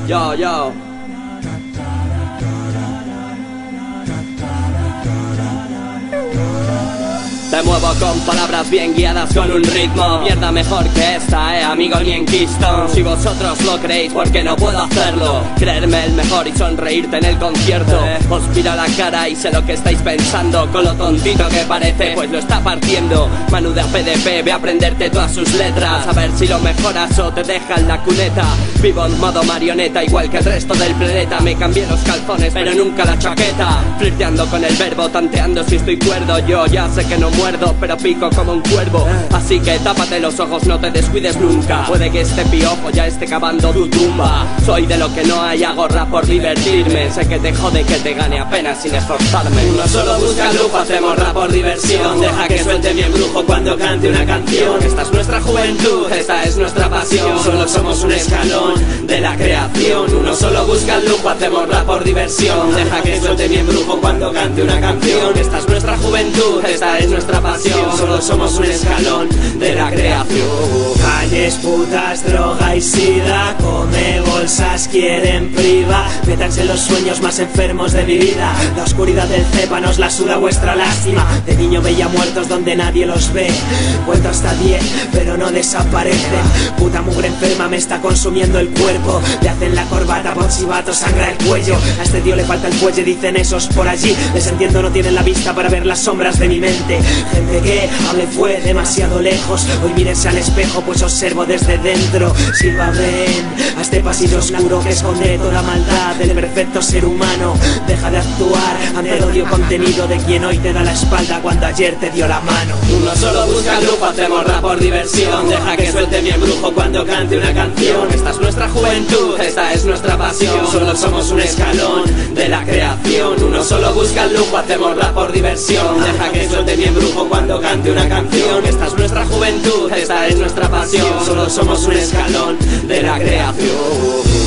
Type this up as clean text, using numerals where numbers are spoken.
Yo, yo. Te muevo con palabras bien guiadas con un ritmo. Mierda mejor que esta, amigo, ni en Keystone. Si vosotros lo creéis, ¿por qué no puedo hacerlo? Creerme el mejor y sonreírte en el concierto. Os miro a la cara y sé lo que estáis pensando. Con lo tontito que parece, pues lo está partiendo. Manu de APDP, ve a aprenderte todas sus letras. A ver si lo mejoras o te deja en la cuneta. Vivo en modo marioneta, igual que el resto del planeta. Me cambié los calzones, pero nunca la chaqueta. Flirteando con el verbo, tanteando si estoy cuerdo. Yo ya sé que no muerdo, pero pico como un cuervo. Así que tápate los ojos, no te descuides nunca. Puede que este piojo ya esté cavando tu tumba. Soy de lo que no hay, hago rap por divertirme. Sé que te jode que te gane apenas sin esforzarme. Uno solo busca lujo, hacemos rap por diversión. Deja que suelte mi embrujo cuando cante una canción. Esta es nuestra juventud, esta es nuestra pasión. Solo somos un escalón de la creación. Uno solo busca el lujo, hacemos rap por diversión. Deja que suelte mi embrujo cuando cante una canción. Esta es nuestra juventud, esta es nuestra pasión. Solo somos un escalón de la creación. Calles, putas, droga y sida. Come bolsas, quieren priva. Métanse los sueños más enfermos de mi vida. La oscuridad del cepa nos la suda vuestra lástima. De niño veía muertos donde nadie los ve. Cuento hasta 10, pero no desaparecen. Puta mugre enferma me está consumiendo el cuerpo. Le hacen la corbata por chivato, sangra el cuello. A este tío le falta el cuello, dicen esos por allí. Les entiendo, no tienen la vista para ver las sombras de mi mente. Gente que hable fue demasiado lejos. Hoy mírense al espejo, pues observo desde dentro. Silva, ven a este pasillo oscuro que esconde toda maldad del perfecto ser humano. Deja de actuar ante el odio contenido de quien hoy te da la espalda cuando ayer te dio la mano. Uno solo busca lujo, hacemos rap por diversión. Deja que suelte mi embrujo cuando cante una canción. Esta es nuestra juventud, esta es nuestra pasión. Solo somos un escalón de la creación. Uno solo busca el lujo, hacemos rap por diversión. Deja que suelte mi embrujo cuando cante una canción. Esta es nuestra juventud, esta es nuestra pasión. Solo somos un escalón de la creación.